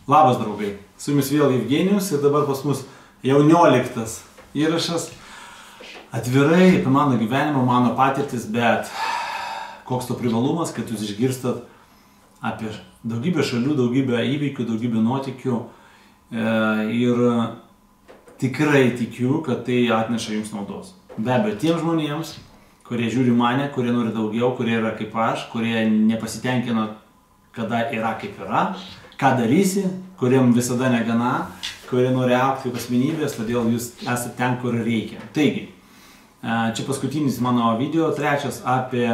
Labas draugai, su jumis vėl Evgenijus ir dabar pas mus jau 19 įrašas. Atvirai apie mano gyvenimą, mano patirtis, bet koks to privalumas, kad jūs išgirstat apie daugybę šalių, daugybę įvykių, daugybę nuotykių ir tikrai tikiu, kad tai atneša jums naudos. Be abejo, tiems žmonėms, kurie žiūri mane, kurie nori daugiau, kurie yra kaip aš, kurie nepasitenkino, kada yra kaip yra, ką darysi, kuriem visada negana, kurie nori augti kaip asmenybės, todėl jūs esate ten, kur reikia. Taigi, čia paskutinis mano video, trečias apie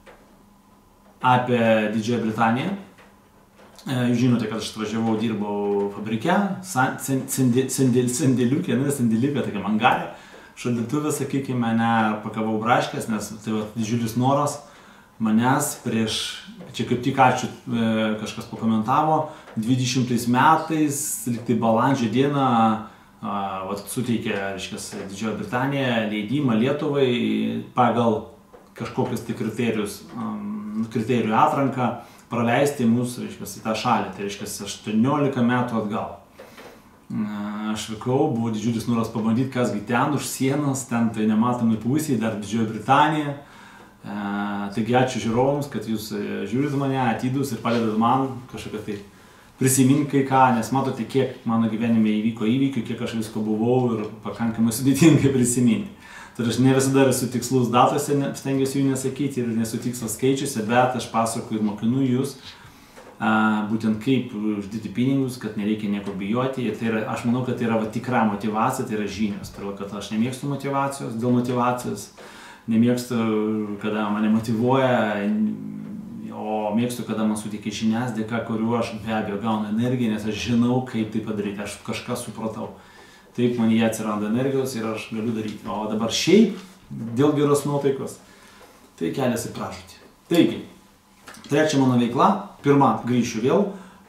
Didžiąją Britaniją. Jūs žinote, kad aš atvažiavau, dirbau fabrike, sandėliukė, tokia mangarė, šaldytuvė, sakykime, pakavau braškės, nes tai va didžiulis noras manęs prieš, čia kaip tik ačiū, kažkas pakomentavo, 20 metais, lyg tai balandžio dieną, suteikė, reiškias, Didžioji Britanija leidimą Lietuvai pagal kažkokius tai kriterijų atranką praleisti mus, reiškias, į tą šalį, tai reiškias 18 metų atgal. Aš vykau, buvo didžiulis noras pabandyti, kasgi ten už sienos, ten tai nematomai pusėje, dar Didžioji Britanija. Taigi ačiū žiūrovams, kad jūs žiūrit mane, atidus ir padedat man kažkokią tai prisiminti kai ką, nes matote, kiek mano gyvenime įvyko įvykių, kiek aš visko buvau ir pakankamai sudėtingai prisiminti. Tai aš ne visada esu tikslus datose, stengiuosi jų nesakyti ir nesu tikslas skaičiuose, bet aš pasakoju ir mokinu jūs būtent kaip uždirbti pinigus, kad nereikia nieko bijoti. Ir tai yra, aš manau, kad tai yra tikra motyvacija, tai yra žinios. Tai yra, kad aš nemėgstu motyvacijos dėl motyvacijos. Nemėgstu, kada mane motyvuoja, o mėgstu, kada man suteikia žinias, dėka kuriuo aš be abejo gaunu energiją, nes aš žinau, kaip tai padaryti, aš kažką supratau. Taip man jie atsiranda energijos ir aš galiu daryti. O dabar šiaip, dėl geros nuotaikos, tai kelias į pražūtį. Taigi, trečia mano veikla, pirma, grįšiu vėl.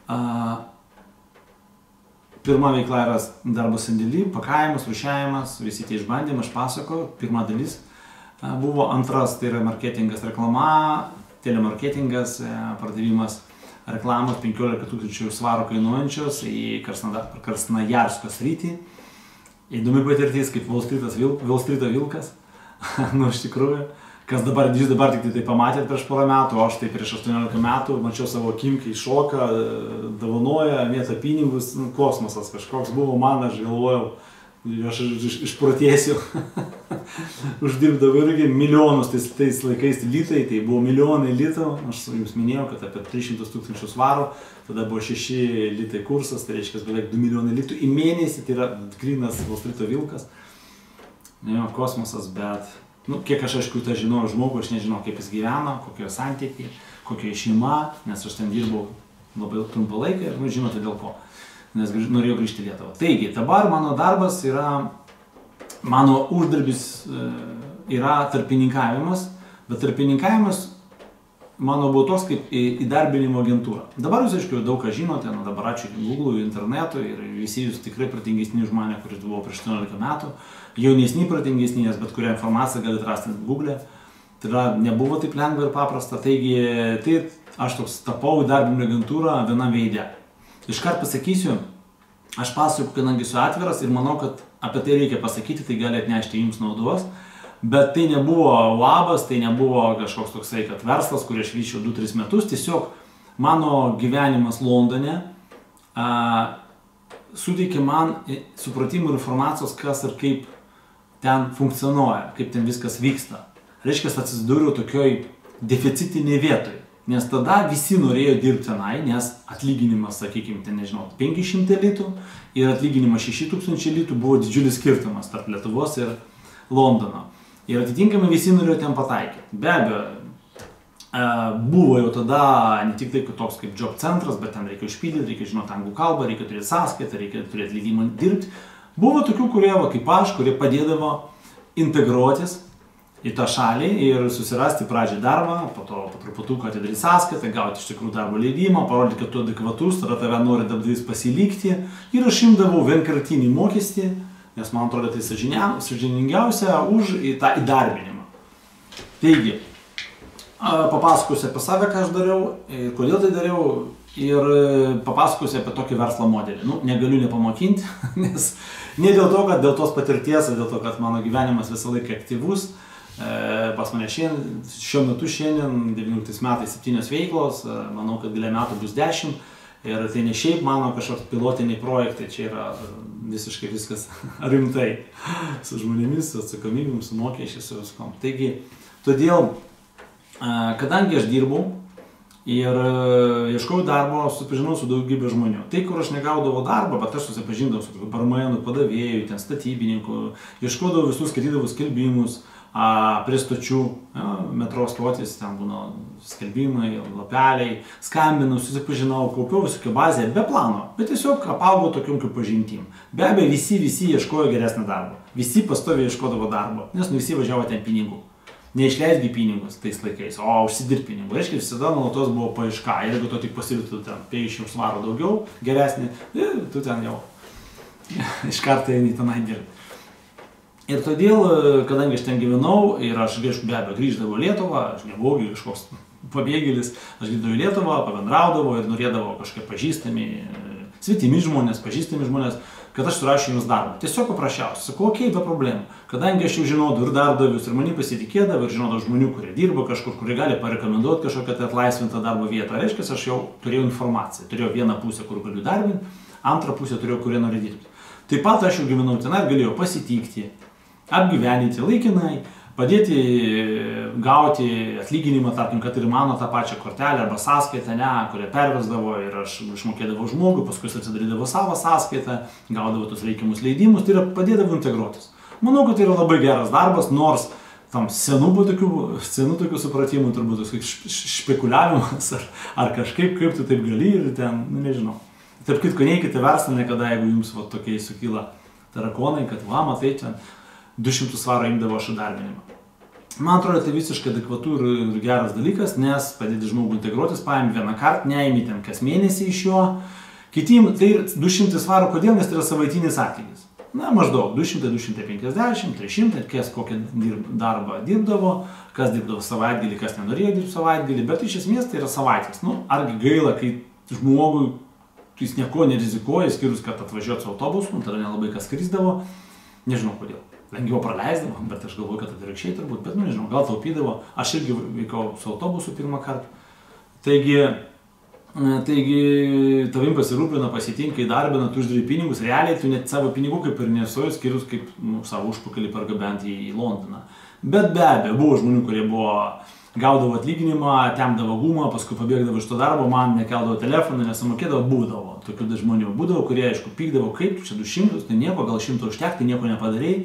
Pirma veikla yra darbo sandėly, pakavimas, rūšiavimas, visi tie išbandymai, aš pasakoju, pirma dalis. Buvo antras, tai yra marketingas, reklama, telemarketingas, pardavimas reklamos 15 000 svarų kainuojančios į Krasnojarsko sritį. Įdomi patirtis, kaip Wall Street'o vilkas. Nu, iš tikrųjų, kas dabar tik tai pamatėt prieš porą metų, o aš tai prieš 18 metų mačiau savo akim, kai šoka, dovanoja, mėta pinigus, kosmosas kažkoks buvo man, aš galvojau, aš išprotėsiu. Uždirbdavau irgi milijonus tais laikais litai, tai buvo milijonai litų, aš jums minėjau, kad apie 300 000 svarų, tada buvo 6 litai kursas, tai reiškia beveik 2 milijonai litų į mėnesį, tai yra grynas Wall Street'o vilkas. Jo, kosmosas, bet, kiek aš aišku tą žinojau žmogų, aš nežinau, kaip jis gyvena, kokio santykiai, kokio šeima, nes aš ten dirbau labai trumpą laiką ir žinote dėl ko. Nes norėjau grįžti į Lietuvą. Taigi, dabar mano darbas yra, mano uždarbis yra tarpininkavimas, bet tarpininkavimas mano buvo toks kaip įdarbinimo agentūra. Dabar jūs, aišku, daug ką žinote, dabar ačiū Google'ui, internetui ir visi jūs tikrai pratingesni už mane, kuris buvo prieš 18 metų, jaunesni pratingesni, nes bet kurią informaciją galite rasti Google'e. Tai yra, nebuvo taip lengva ir paprasta, taigi tai aš toks tapau įdarbinimo agentūrą vienam veide. Iškart pasakysiu, aš pasakoju, kadangi esu atviras ir manau, kad apie tai reikia pasakyti, tai gali atnešti jums naudos, bet tai nebuvo labas, tai nebuvo kažkoks toksai, kad verslas, kurį aš vyčiau 2-3 metus, tiesiog mano gyvenimas Londone suteikė man supratimų ir informacijos, kas ir kaip ten funkcionuoja, kaip ten viskas vyksta. Reiškia, atsidūriau tokioj deficitinėje vietoje. Nes tada visi norėjo dirbti tenai, nes atlyginimas, sakykime, ten, nežinau, 500 litų ir atlyginimas 6000 litų buvo didžiulis skirtumas tarp Lietuvos ir Londono. Ir atitinkamai visi norėjo ten pataikyti. Be abejo, buvo jau tada ne tik tai toks kaip job centras, bet ten reikia užpildyti, reikia žinoti anglų kalbą, reikia turėti sąskaitą, reikia turėti leidimą dirbti. Buvo tokių, kurie, kaip aš, kurie padėdavo integruotis į tą šalį ir susirasti pradžią darbą, po to po truputuką atidaryti sąskaitą, gauti iš tikrųjų darbo leidimą, parodyti, kad tu adekvatus, tada tave nori darbdavys pasilikti ir aš imdavau vienkartinį mokestį, nes man atrodo tai sąžiningiausia už tą įdarbinimą. Taigi, papasakosiu apie save, ką aš dariau ir kodėl tai dariau, ir papasakosiu apie tokį verslo modelį. Nu, negaliu nepamokinti, nes ne dėl to, kad dėl tos patirties, dėl to, kad mano gyvenimas visą laiką aktyvus. Pas mane šiuo metu šiandien, 19 metais 7 veiklos, manau, kad gale metų bus 10. Ir tai ne šiaip mano kažkoks pilotiniai projektai, čia yra visiškai viskas rimtai. Su žmonėmis, su atsakomybėm, su mokesčiais, su viskom. Taigi, todėl, kadangi aš dirbau ir ieškojau darbo, susipažinau su daugybė žmonių. Tai, kur aš negaudavau darbo, bet aš susipažindavau su barmenų, padavėjų, ten statybininkų, ieškodavau visus, skaitydavau skelbimus, prie stočių, metro stotis, ten būna skelbimai, lapeliai, skambinau, susipažinau, kaupiau visokią bazę be plano, bet tiesiog apaugau tokiom kaip pažintim. Be abejo, visi ieškojo geresnį darbą, visi pastoviai ieškodavo darbo, nes visi važiavo ten pinigų. Neišleisgi pinigus tais laikais, o užsidirb pinigų. Reiškia, visada nuolatos buvo paieška, ir jeigu tu tik pasiūlytų ten 50 svarų daugiau, geresnį, tu ten jau iš karto eini tenai dirbti. Ir todėl, kadangi aš ten gyvenau ir aš be abejo grįždavau į Lietuvą, aš nebuvau kažkoks pabėgėlis, aš grįždavau į Lietuvą, pabendraudavau ir norėdavau kažkaip pažįstami, svetimi žmonės, pažįstami žmonės, kad aš surašiau jums darbą. Tiesiog paprasčiausiai, sakau, okei, be problemų. Kadangi aš jau žinodavau ir darbdavius, ir mani pasitikėdavau, ir žinodavau žmonių, kurie dirba kažkur, kurie gali parekomenduoti kažkokią tai atlaisvintą darbo vietą. Reiškia, aš jau turėjau informaciją, turėjau vieną pusę, kur galiu darbinti, antrą pusę turėjau, kurie nori dirbti. Taip pat aš jau gyvenau ten ir galėjau pasitikti, apgyvendinti laikinai, padėti gauti atlyginimą, tarkim, kad ir mano tą pačią kortelę arba sąskaitą, kurią pervesdavo ir aš išmokėdavau žmogui, paskui atsidarydavo savo sąskaitą, gaudavo tus reikiamus leidimus, tai yra padėdavo integruotis. Manau, kad tai yra labai geras darbas, nors tam senų tokių supratimų, turbūt špekuliavimas ar kažkaip, kaip tu taip gali ir ten, nežinau. Tarp kitko, neikite verslą niekada, jeigu jums tokiai sukyla tarakonai, kad matai, ten 200 svarų imdavo aš įdarbinimą. Man atrodo, tai visiškai adekvatu ir geras dalykas, nes padėti žmogų integruotis, paėmė vieną kartą, neėmė ten kas mėnesį iš jo. Kitim, tai 200 svarų, kodėl, nes tai yra savaitinis atlygis. Na, maždaug 200, 250, 300, kas kokią darbą dirbdavo, kas dirbdavo savaitgalį, kas nenorėjo dirbti savaitgalį, bet iš esmės tai yra savaitės. Nu, argi gaila, kai žmogui jis nieko nerizikuoja, skirus, kad atvažiuoti su autobusu, tada nelabai kas skrisdavo, nežinau kodėl. Lengviau praleisdavo, bet aš galvoju, kad atvirkščiai turbūt, bet nežinau, gal taupydavo. Aš irgi vykau su autobusu pirmą kartą. Taigi tavim pasirūpina, pasitinka, įdarbina, tu uždirbi pinigus, realiai tu net savo pinigų kaip ir nesuoji, skirus kaip savo užpakalį pargabenti į Londoną. Bet be abejo, buvo žmonių, kurie gaudavo atlyginimą, temdavo gumą, paskui pabėgdavo iš to darbo, man nekeldavo telefoną, nesumokėdavo, būdavo. Tokių žmonių būdavo, kurie, aišku, pykdavo, kaip čia 200, tai nieko, gal 100 užtekti, nieko nepadarei.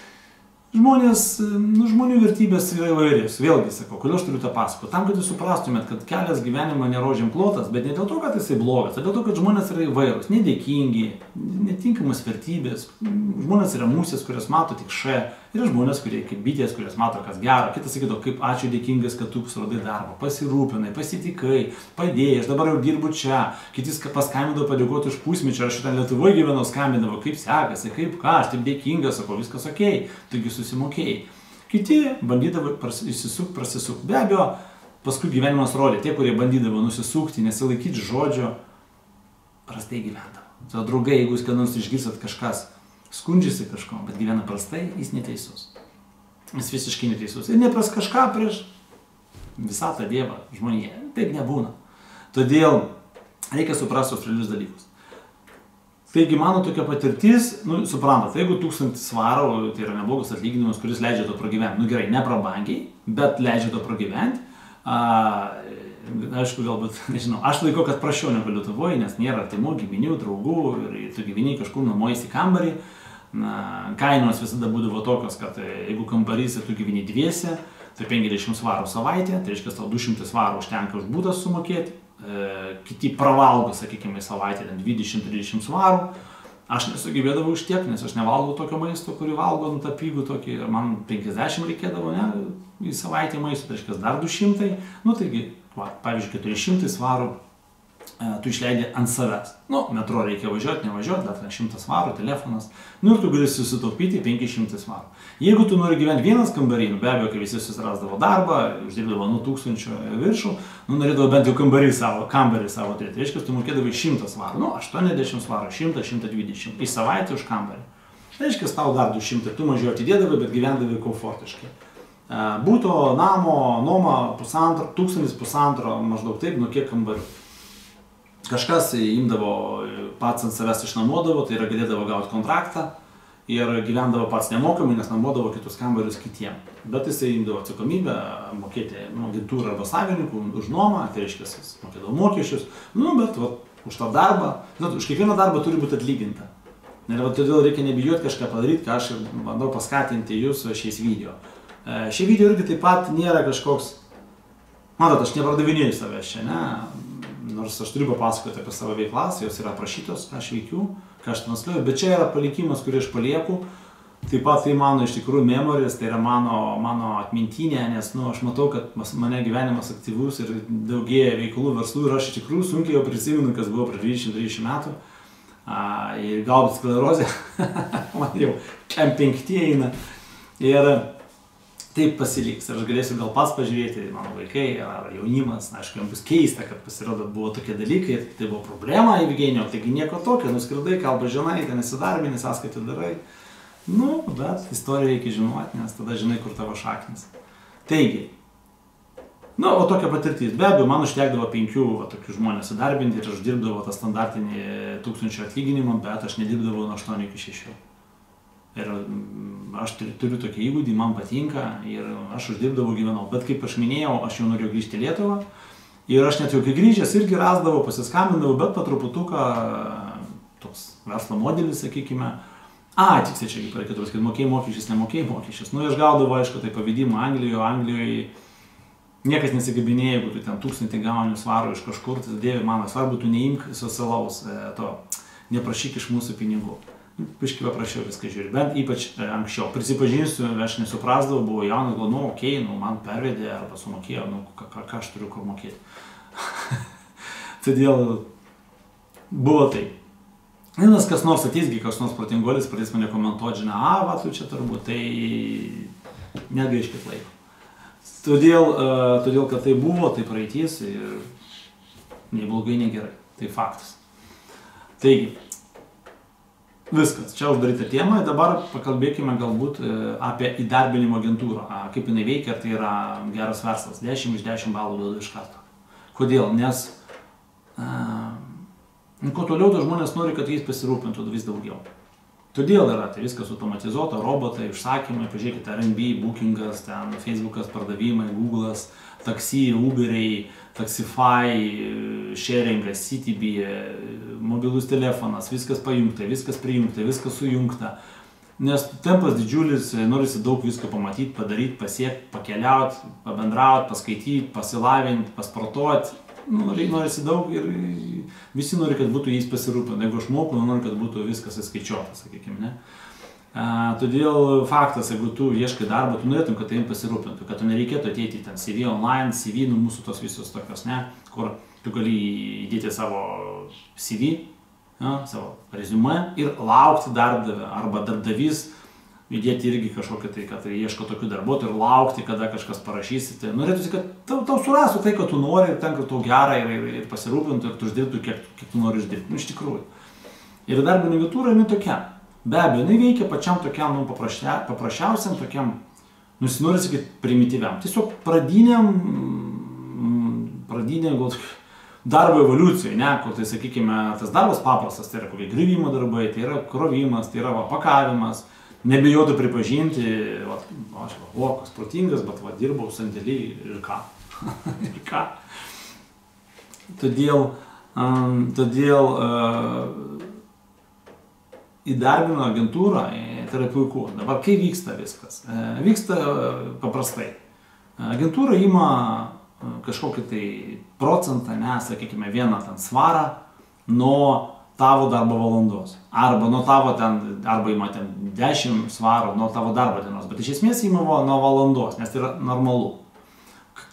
Žmonių vertybės yra įvairios. Vėlgi sakau, kodėl aš turiu tą pasakoti? Tam, kad jūs suprastumėt, kad kelias gyvenimo nėra rožėm klotas, bet ne dėl to, kad jisai blogas, o dėl to, kad žmonės yra įvairūs, nedėkingi, netinkamas vertybės. Žmonės yra musės, kurias mato tik yra žmonės, kurie kaip bitės, kurias mato kas gero. Kitas sakytų, kaip ačiū dėkingas, kad tu suradai darbą, pasirūpinai, pasitikai, padėjai, aš dabar jau dirbu čia. Kitis paskambindavo padėkoti už pusmečio, aš ten Lietuvoje gyvenau, skambindavo, kaip sekasi, kaip ką, aš taip dėkingas, sakau, viskas okei, taigi susimokėjai. Kiti bandydavo išsisukti, prasisukti. Be abejo, paskui gyvenimas rodė, tie, kurie bandydavo nusisukti, nesilaikyti žodžio, prastai gyvendavo. Tai draugai, jeigu jūs ką nors išgirsat kažkas, skundžiasi kažko, bet gyvena prastai, jis neteisus. Jis visiškai neteisus. Ir nepras kažką prieš visatą Dievą, žmoniją. Taip nebūna. Todėl reikia suprasti tos realius dalykus. Taigi mano tokia patirtis, suprantat, jeigu 1000 svarų, tai yra neblogas atlyginimas, kuris leidžia to pragyventi. Gerai, ne prabangiai, bet leidžia to pragyventi. Aišku, galbūt, nežinau, aš laikau, kad prašiau negu Lietuvoje, nes nėra artimų, giminių, draugų ir tu gyveni kažkur nuomojasi į kambarį. Kainos visada būdavo tokios, kad jeigu kambarys ir tu gyveni dviese, tai 50 svarų savaitė, tai reiškia, tau 200 svarų užtenka už būtą sumokėti, kiti pravalgo, sakykime, savaitę 20-30 svarų. Aš nesugebėdavau už tiek, nes aš nevalgau tokio maisto, kurį valgo tą pigų tokį, man 50 reikėdavo, į savaitę maisto, tai reiškia dar 200, taigi, pavyzdžiui, 400 svarų tu išleidi ant savęs. Nu, metro reikia važiuoti, nevažiuoti, dar 100 svarų, telefonas. Nu ir tu gali susitaupyti 500 svarų. Jeigu tu nori gyventi vienas kambarį, be abejo, kai visi susirasdavo darbą, uždirbdavo nuo 1000 viršų, norėdavo bent jau kambarį savo turėti. Tai reiškia, tu mokėdavai 100 svarų, 80 svarų, 100, 120 į savaitę už kambarį. Tai reiškia, tau dar 200, tu mažiau atidėdavai, bet gyvendavai komfortiškai. Būto, namo, nuoma 1500 maždaug taip, nuo kiek kambarių. Kažkas imdavo, pats ant savęs išnuomodavo, tai yra galėdavo gauti kontraktą ir gyvendavo pats nemokamai, nes nuomodavo kitus kambarius kitiem. Bet jisai imdavo atsakomybę mokėti agentūrą arba savininkų už nuomą, tai reiškia, jis mokėdavo mokesčius, bet už tą darbą, už kiekvieną darbą turi būti atlyginta. Ir todėl reikia nebijoti kažką padaryti, ką aš bandau paskatinti jūs šiais video. Šie video irgi taip pat nėra kažkoks, matot, aš nepardavinėju savęs čia, ne? Nors aš turiu papasakoti apie savo veiklas, jos yra aprašytos, ką aš veikiu, ką aš transliuoju, bet čia yra palikimas, kurį aš palieku. Taip pat tai mano iš tikrųjų memories, tai yra mano atmintinė, nes aš matau, kad mane gyvenimas aktyvus ir daugėja veiklų verslų ir aš iš tikrųjų sunkiai jau prisimenu, kas buvo prieš 20-30 metų. Ir galbūt sklerozė, man jau M5 eina. Ir taip pasiliks. Ir aš galėsiu gal pats pažiūrėti, mano vaikai ar jaunimas, aišku, jiems bus keista, kad pasirodo buvo tokie dalykai, tai buvo problema Evgenijau, taigi nieko tokio, nuskridai, kalbą žinai, ten nesidarbini, sąskaitą darai. Bet istoriją reikia žinoti, nes tada žinai, kur tavo šaknis. Taigi, o tokia patirtis. Be abejo, man užtekdavo 5 tokių žmonės įdarbinti ir aš dirbdavau tą standartinį 1000 atlyginimą, bet aš nedirbdavau nuo 8 iki 6. Ir aš turiu tokį įgūdį, man patinka ir aš uždirbdavau, gyvenau. Bet kaip aš minėjau, aš jau norėjau grįžti į Lietuvą. Ir aš net jau kai grįžęs irgi rasdavau, pasiskambindavau, bet po truputuką toks verslo modelis, sakykime. Tiksliai čia reikėtų pasakyti, mokėjai mokesčius, nemokėjai mokesčius. Aš gaudavau, aišku, tai pavedimą Anglijoje. Niekas nesigabinėja, jeigu tu ten 1000 gauni svarų iš kažkur, tai dėvi mano svarbu, tu neimk socialaus, neprašyk iš mūsų pinigų. Biškai paprašiau viską žiūri, bent ypač anksčiau. Prisipažinsiu, aš nesuprasdavau, buvau jaunas, galvoju, man pervedė arba sumokėjo, ką aš turiu kur mokėti. Todėl buvo taip. Nes kas nors ateisgi, kas nors protingolis pradės mane komentuoti, žinai, tu čia turbūt, tai negaiškit laiko. Todėl, kad tai buvo, tai praeitis ir nei blogai, nei gerai. Tai faktas. Taigi, viskas, čia uždaryta tema, dabar pakalbėkime galbūt apie įdarbinimo agentūrą, kaip jinai veikia, ar tai yra geras verslas, 10 iš 10 balų duodu iš karto. Kodėl? Nes kuo toliau to žmonės nori, kad jais pasirūpintų vis daugiau. Todėl yra tai viskas automatizuota, robotai, užsakymai, pažiūrėkite, R&B, Bookingas, ten Facebookas, pardavimai, Google'as, taksi, Uberiai, Taxify, Sharingas, CityBee, mobilus telefonas, viskas pajungta, viskas prijungta, viskas sujungta. Nes tempas didžiulis, norisi daug visko pamatyti, padaryti, pasiekti, pakeliauti, pabendrauti, paskaityti, pasilavinti, pasportuoti. Norisi daug ir visi nori, kad būtų jais pasirūpinta. Jeigu aš moku, noriu, kad būtų viskas įskaičiuota, sakykime, ne? Todėl faktas, jeigu tu ieškai darbą, tu norėtum, kad tai jums pasirūpintų, kad tu nereikėtų ateiti ten CV online, CV, mūsų tos visos tokios, ne, kur tu gali įdėti savo CV, savo reziumė ir laukti darbdavę, arba darbdavys įdėti irgi kažkokią tai, kad ieško tokių darbuotojų ir laukti, kada kažkas parašysi. Tai norėtųsi, kad tau surastų tai, kad tu nori ir ten, kad tau gerą ir pasirūpintų ir tu uždirbtų, kiek tu nori uždirbti. Iš tikrųjų. Ir darbinė agentūra jinai tokia. Be abejo, jinai veikia pačiam tokiam, paprasčiausiam tokiam, nori sakyti, primityviam. Tiesiog pradiniam darbo evoliucijai, ne, kur tai, sakykime, tas darbas paprastas, tai yra kokie griuvimo darbai, tai yra krovimas, tai yra pakavimas. Nebijautų pripažinti, aš koks protingas, bet dirbau sandėly ir ką. Ir ką. Todėl įdarbino agentūrą, tai yra puiku. Dabar kai vyksta viskas? Vyksta paprastai. Agentūra ima kažkokį tai procentą, sakykime, vieną ten svarą nuo tavo darbo valandos. Arba nuo tavo arba ima 10 svarų nuo tavo darbo dienos. Bet iš esmės ima nuo valandos, nes tai yra normalu.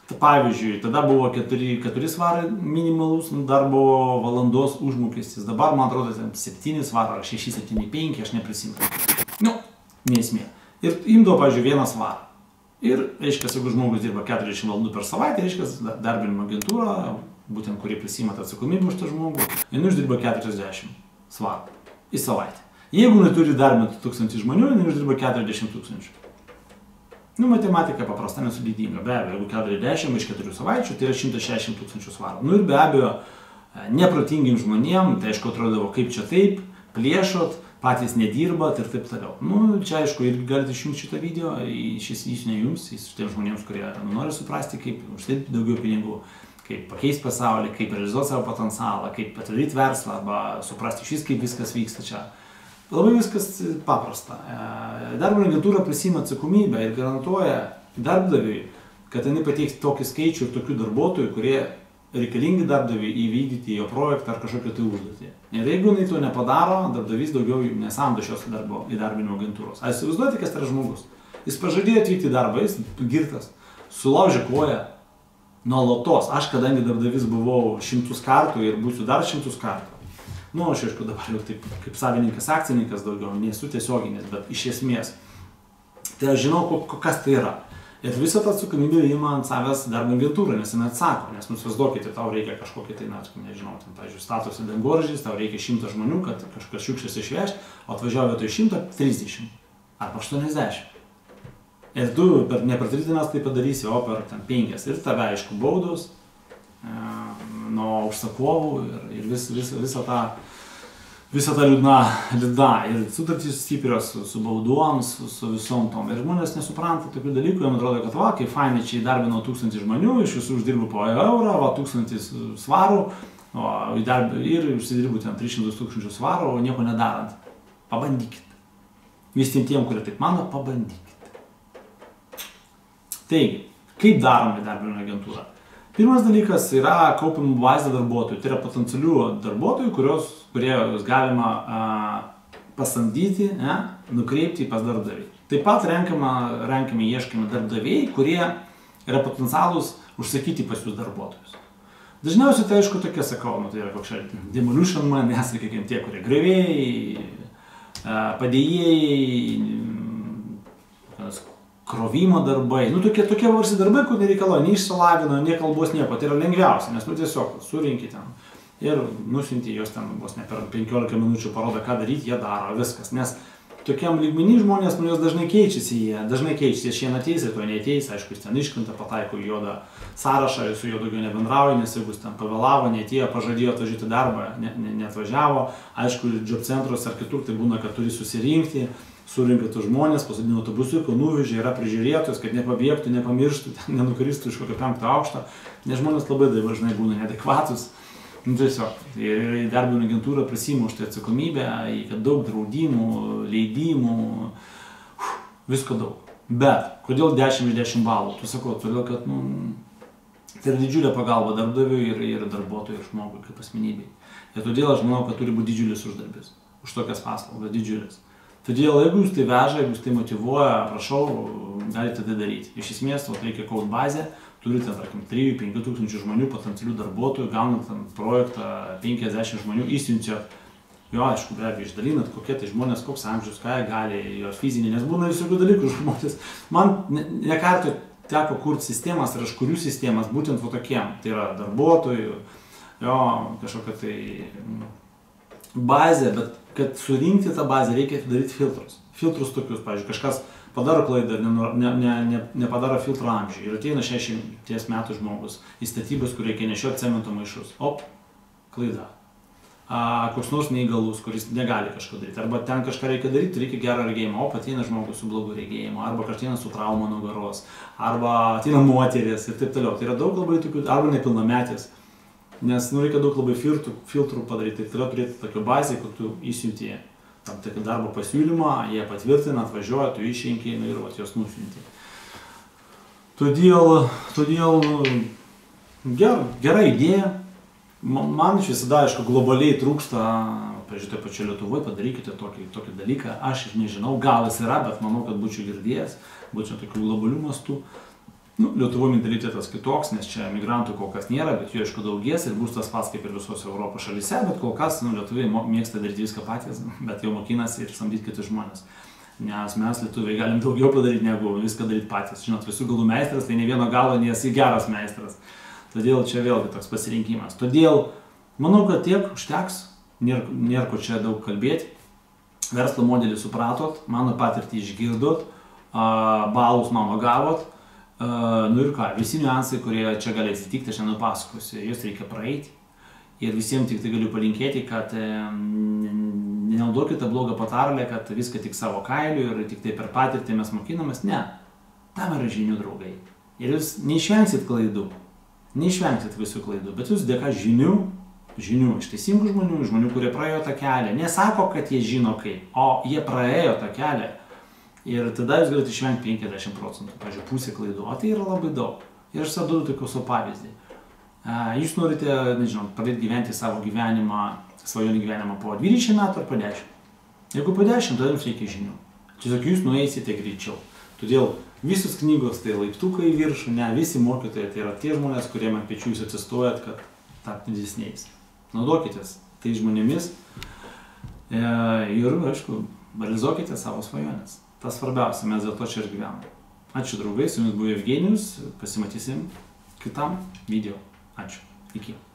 Pavyzdžiui, tada buvo 4 svarai minimalus darbo valandos užmokestis, dabar, man atrodo, 7 svarai ar 6,75, aš neprisimenu. Nesmė. Ir imdavo, pavyzdžiui, 1 svarą. Ir, reiškia, jeigu žmogus dirba 40 valandų per savaitę, reiškia, darbinimo agentūra, būtent kurie prisima atsakomybę už tą žmogų, jinai uždirba 40 svarų į savaitę. Jeigu neturi darbinti 1000 žmonių, jinai uždirba 40 000. Matematika paprasta, nesudėtinga. Be abejo, jeigu 40 iš 4 savaičių, tai yra 160 000 svarų. Ir be abejo, neprotingim žmonėm, tai aišku, atrodavo, kaip čia taip, plėšot, patys nedirbat ir taip toliau. Čia aišku, irgi galite išjungti šitą video, jis ne jums, jis tiems žmonėms, kurie nori suprasti, kaip uždirbti daugiau pinigų, kaip pakeisti pasaulį, kaip realizuoti savo potencialą, kaip atidaryti verslą arba suprasti šis, kaip viskas vyksta čia. Labai viskas paprasta. Darbinė agentūra prisima atsakomybę ir garantuoja darbdaviui, kad jinai pateiks tokį skaičių ir tokių darbuotojų, kurie reikalingi darbdaviui įvykdyti jo projektą ar kažkokią tai užduotį. Ir jeigu jinai to nepadaro, darbdavys daugiau nesamdo šios įdarbinimo agentūros. Ar įsivaizduoti, kas tai yra žmogus? Jis pažadėjo atvykti į darbą, jis girtas, sulaužė koją nuolatos. Aš, kadangi darbdavys buvau 100 kartų ir būsiu dar 100 kartų. Aš aišku dabar jau taip kaip savininkas, akcininkas daugiau, nesu tiesioginis, bet iš esmės. Tai aš žinau, kas tai yra. Ir visą tą atsakomybę ima ant savęs darbo agentūra, nes jinai atsako. Nes įsivaizduokite, tau reikia kažkokį tai, nežinau, pavyzdžiui, statosi dangoraižis, tau reikia 100 žmonių, kad kažkas šiukšles išvežti, o atvažiavo vietoj 130 arba 80. Ir tu ne per 3 dienas tai padarysi, o per 5. Ir tave, aišku, baudos nuo užsakovų ir visą tą liūdną. Ir sutartys stiprios su baudom, su visom tom. Ir žmonės nesupranta tokių dalykų, jiems atrodo, kad kaip fainai čia įdarbinau 1000 žmonių, iš visų uždirbu po eurą, 1000 svarų ir užsidirbu 300 000 svarų, o nieko nedarant. Pabandykit. Visiems tiem, kurie taip mano, pabandykit. Taigi, kaip darome įdarbinimo agentūrą? Pirmas dalykas yra kaupimų bazė darbuotojų. Tai yra potencialių darbuotojų, kuriuos galima pasamdyti, nukreipti pas darbdavį. Taip pat renkami ieškami darbdaviai, kurie yra potencialūs užsakyti pas jūs darbuotojus. Dažniausiai tai aišku tokie, sakau, tai yra kokia demolition man, nesakykime, tie, kurie grevėjai, padėjėjai, krovimo darbai, tokie varsi darbai, kur nereikalo, neišsilavino, nei kalbos nieko, tai yra lengviausia, nes tiesiog surinki ten ir nusinti jos ten vos ne per 15 minučių parodo, ką daryti, jie daro, viskas, nes tokiam lygmenį žmonės, jos dažnai keičiasi, jie šiandien ateis ir to neateis, aišku, jis ten iškrenta, pataiko į juodą sąrašą, su juo daugiau nebendrauja, nes jeigu jis ten pavėlavo, neatėjo, pažadėjo atvažiuoti darbą, neatvažiavo, aišku, job centruose ar kitur tai būna, kad turi susirinkti, surinka tus žmonės, pasodino autobusiuką, nuvežė, yra prižiūrėtojus, kad nepabėgtų, nepamirštų, nenukristų iš kokio 5 aukšto, nes žmonės labai dažnai būna neadekvatus. Tiesiog, įdarbinimo agentūra prisima už tai atsakomybę, kad daug draudimų, leidimų, visko daug. Bet, kodėl 10 iš 10 balų? Tu sakau, todėl, kad tai yra didžiulė pagalba darbdaviui ir darbuotojui ir žmogui kaip asmenybei. Ir todėl aš manau, kad turi būti didžiulis uždarbis. Už tokias paslaugas, didžiulis. Todėl, jeigu jūs tai veža, jeigu jūs tai motyvuoja, prašau, galite tai daryti. Iš esmės, reikia kaupti bazę, turite, tarkim, 3-5 tūkstančių žmonių, potencialių darbuotojų, gaunat projektą 50 žmonių, įsiunčiat, jo, aišku, be abejo, išdalinat, kokie tai žmonės, koks amžius, ką jie gali, jos fizinė, nes būna visokių dalykų žmonės. Man nekartą teko kurti sistemas ir aš kuriu sistemas būtent tokiem, tai yra darbuotojų, jo, kažkokia tai bazė, bet kad surinkti tą bazę reikia daryti filtrus. Filtrus tokius, pavyzdžiui, kažkas padaro klaidą, nepadaro filtro amžių ir ateina 60 metų žmogus į statybas, kur reikia nešioti cemento maišus. Klaida. Koks nors neįgalus, kuris negali kažko daryti. Arba ten kažką reikia daryti, reikia gerą regėjimą. Ateina žmogus su blogu regėjimu, arba ateina su trauma nugaros, arba ateina moteris ir taip toliau. Tai yra daug labai tokių, arba nepilnametės. Nes reikia daug labai filtrų padaryti. Tai yra turėti tokią bazę, kad tu įsiunti tam tikrą darbo pasiūlymą, jie patvirtina, atvažiuoja, tu išrenki ir juos nusiunti. Todėl gera idėja. Man iš visada, aišku, globaliai trūksta, pažiūrėjau, taip pačiu Lietuvoje, padarykite tokį dalyką. Aš nežinau, gal jis yra, bet manau, kad būčiau girdėjęs, būčiau tokių globalių mastų. Lietuvos mentalitetas kitoks, nes čia migrantų kol kas nėra, bet jų aišku daugės ir bus tas pats kaip ir visose Europos šalyse, bet kol kas lietuviai mėgsta daryti viską patys, bet jau mokinasi ir samdyti kitus žmonės. Nes mes lietuviai galim daugiau padaryti negu viską daryti patys. Žinot, visų galų meistras, tai ne vieno galo nesi geras meistras. Todėl čia vėlgi toks pasirinkimas. Todėl manau, kad tiek užteks, nėra ko čia daug kalbėti. Verslo modelį supratot, mano patirtį išgirdot, balus mano gavot. Ir ką, visi niuansai, kurie čia gali atsitikti, aš nenupasakosiu, juos reikia praeiti. Ir visiems tik tai galiu palinkėti, kad nenaudokite blogą patarlę, kad viską tik savo kailiu ir tik tai per patirtį mes mokinamės. Ne, tam yra žinių draugai. Ir jūs neišvengsit klaidų, neišvengsit visų klaidų, bet jūs dėka žinių iš teisingų žmonių, kurie praėjo tą kelią. Nesako, kad jie žino kaip, o jie praėjo tą kelią. Ir tada jūs galite išvengti 50%, pavyzdžiui, pusė klaidų, o tai yra labai daug. Ir aš savo duodu tokio pavyzdį. Jūs norite, nežinau, pradėti gyventi savo gyvenimą, svajonį gyvenimą po 20 metų ar po 10. Jeigu po 10, tada jums reikia žinių. Tiesiog jūs nueisite greičiau. Todėl visos knygos tai laiptukai į viršų, ne, visi mokytojai tai yra tie žmonės, kurie ant pečių jūs atsistojat, kad tapti didesniais. Naudokitės tai žmonėmis ir, aišku, realizuokite savo svajonės. Tas svarbiausia, mes dėl to čia ir gyvename. Ačiū draugai, su jumis buvo Evgenijus, pasimatysim kitam video. Ačiū. Iki.